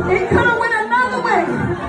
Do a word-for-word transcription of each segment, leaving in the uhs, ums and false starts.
It could have went another way.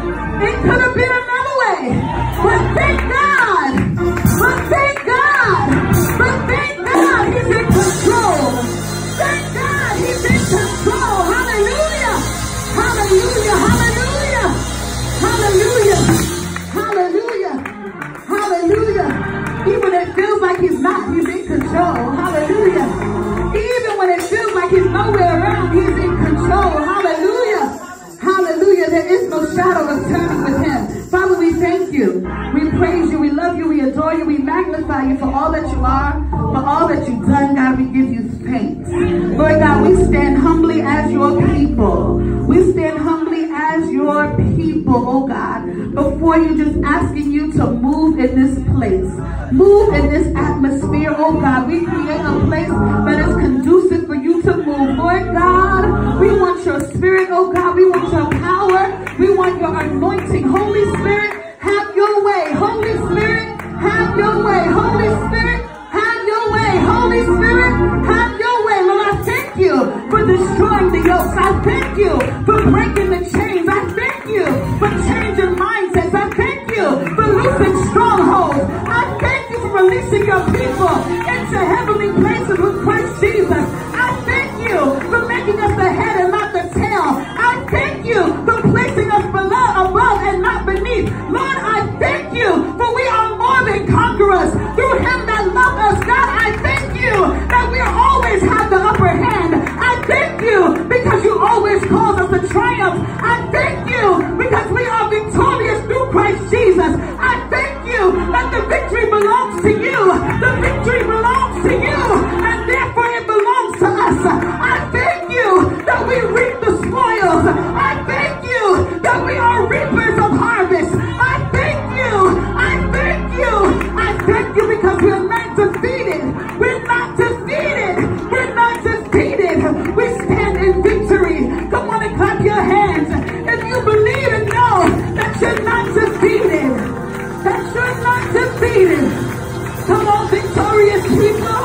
It could have been another way. But thank God. But thank God. But thank God he's in control. Thank God he's in control. Hallelujah. Hallelujah. Hallelujah. Hallelujah. Hallelujah. Hallelujah. Even when it feels like he's not, he's in control. Hallelujah. Even when it feels like he's nowhere around, he's in control. Hallelujah. Hallelujah. There is no shadow of turning with him. Father, we thank you. We praise you. We love you. We adore you. We magnify you for all that you are, for all that you've done. God, we give you thanks. Lord God, we stand humbly as your people. We stand humbly as your people, oh God, before you, just asking you to move in this place. Move in this atmosphere, oh God. We create a place that is conducive for you to move. Lord God, we want your spirit, oh God. We want your power. We want your anointing. Holy Spirit, have your way. Holy Spirit, have your way. Holy Spirit, have your way. Holy Spirit, have your way. Lord, I thank you for destroying the yokes. I thank you for breaking the chains. I thank you for changing mindsets. I thank you for loosing strongholds. I thank you for releasing your people into heavenly places with Christ Jesus. I thank you for making us the head and not the tail. I thank you for placing us below, above and not beneath. Lord, I thank you for we are more than conquerors through him that loved us. God, I thank you that we always have the upper hand. I thank you because you always cause us to triumph. I thank you because we are victorious through Christ Jesus. I thank you that the victory belongs to you. The victory belongs to you, and therefore it belongs to us. I thank you that we reap the spoils. I thank you that we are reapers of harvest. I thank you. I thank you. I thank you because we're not defeated. We're not defeated. We're not defeated. We stand in victory. Come on and clap your hands. If you believe and know that you're not defeated, that you're not defeated. Come on, victorious people.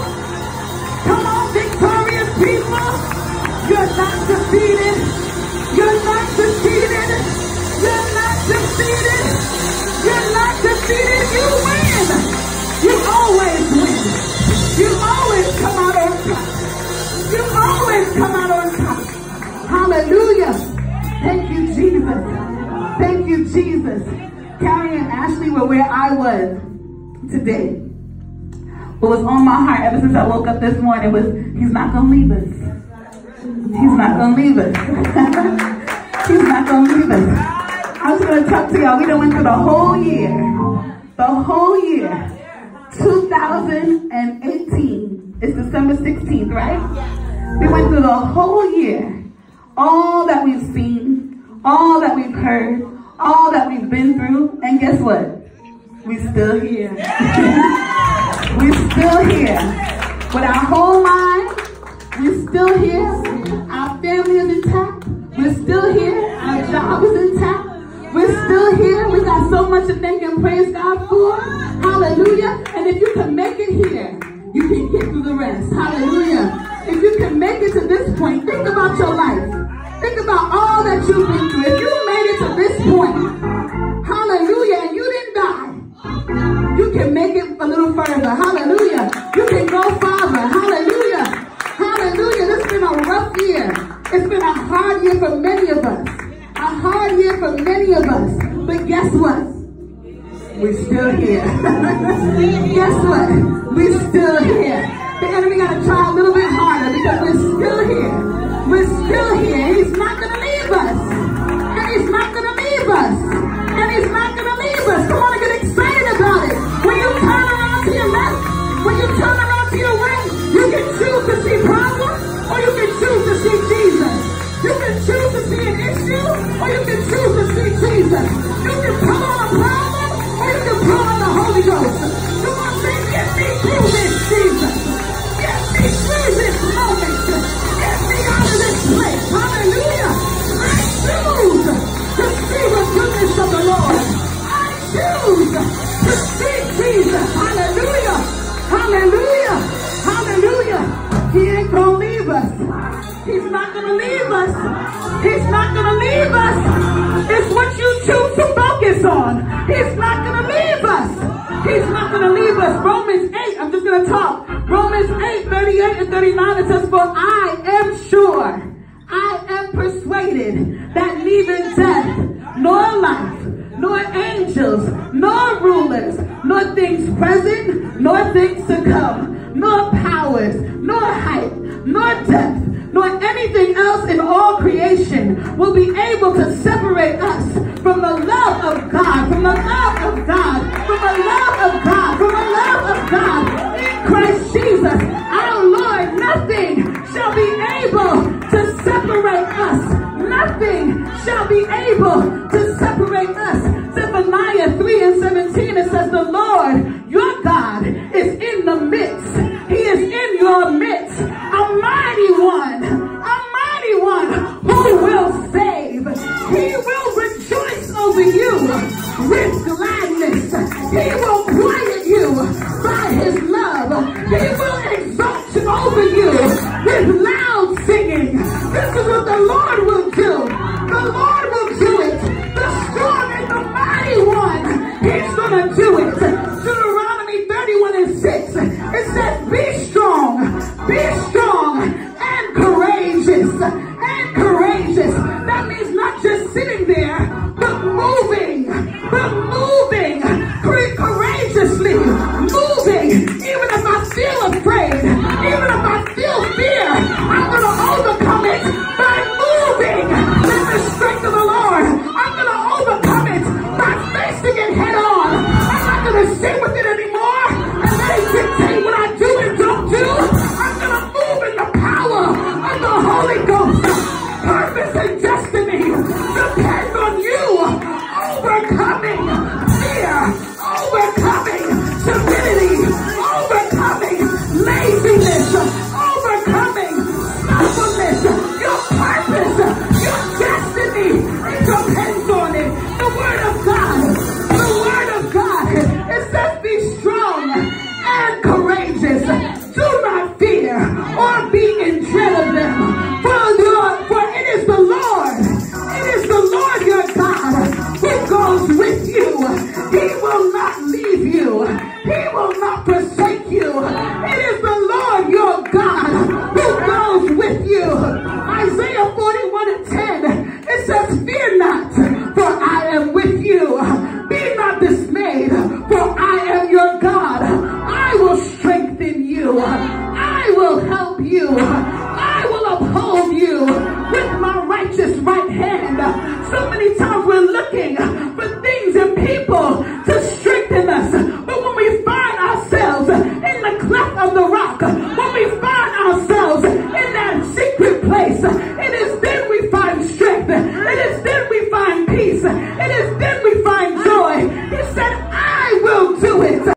Come on, victorious people. You're not defeated. You're not defeated. You're not defeated. You're not defeated. You win. You always win. You always come out on top. You always come out on top. Hallelujah. Thank you, Jesus. Thank you, Jesus. Carrie and Ashley were where I was today. What was on my heart ever since I woke up this morning was, he's not going to leave us. He's not going to leave us. He's not going to leave us. I was going to talk to y'all. We done went through the whole year. The whole year. two thousand eighteen. It's December sixteenth, right? We went through the whole year. All that we've seen, all that we've heard, all that we've been through. And guess what? We're still here. We're still here. With our whole mind, we're still here. Our family is intact. We're still here. Our job is intact. We're still here. We got so much to thank and praise God for. Hallelujah. And if you can make it here, you can get through the rest. Hallelujah. If you can make it to this point, think about your life. Think about all that you've been through. If you made it to this point, hallelujah, and you didn't die, you can make it a little further. Hallelujah. You can go farther. Hallelujah. Hallelujah. This has been a rough year. It's been a hard year for many of us. A hard year for many of us. But guess what? We're still here. Guess what? We're still here. The enemy got to try a little bit harder because we're still here. We're still here. He's not going to leave us. And he's not going to leave us. And he's not going to leave us. Come on and get excited about it. When you turn around to your left, when you turn around to your right, you can choose to see problems or you can choose to see Jesus. You can choose to see an issue or you can choose to see Jesus. You can put on a problem or you can put on the Holy Ghost. Come on, say, get me through this, Jesus. Get me through this moment. Get me out of this place. Hallelujah. twenty-nine, it says, for I am sure, I am persuaded that neither death, nor life, nor angels, nor rulers, nor things present, nor things to come, nor powers, nor height, nor depth, nor anything else in all creation will be able to separate us from the love of God, from the love of God, from the love of God, from the love of God in Christ Jesus, our Lord. Nothing shall be able to separate us. Nothing shall be able to separate us. Zephaniah three and seventeen, it says, the Lord, your God, is in the midst. He is in your midst. A mighty one, a mighty one who will save. He will rejoice over you with gladness. He will quiet you by his love. He will exalt you over you with loud singing. This is what the Lord will do. The Lord will do it. The strong and the mighty one, he's gonna do it. Deuteronomy thirty-one and six, it says, be strong, be strong and courageous, and courageous. That means not just sitting there, but moving, but moving courageously, moving. Even if I feel afraid, even if I feel fear, I'm gonna overcome it by moving with the strength of the Lord. I'm gonna overcome it by facing it head on. I'm not gonna sit with it anymore and let it dictate what I do and don't do. I'm gonna move in the power of the Holy Ghost. Purpose and destiny depend on you overcoming fear, overcoming timidity, overcoming laziness, overcoming stubbornness. Your purpose, your destiny, it depends on it. The word of God, the word of God, it says be strong and courageous. Do not fear or be in dread of them. For, your, for it is the Lord, it is the Lord your God who goes with you. He will not leave you. He will not forsake you. It is the Lord your God who goes with you. Isaiah forty-one and ten, it says, fear not, for I am with you. Be not dismayed, for I am your God. I will strengthen you. I will help you. I will uphold you with my righteous right hand. So many times we're looking